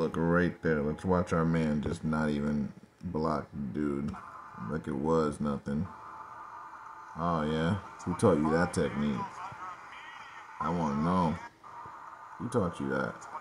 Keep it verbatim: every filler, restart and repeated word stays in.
Look right there. Let's watch our man just not even block the dude. Like it was nothing. Oh, yeah? Who taught you that technique? I want to know. Who taught you that?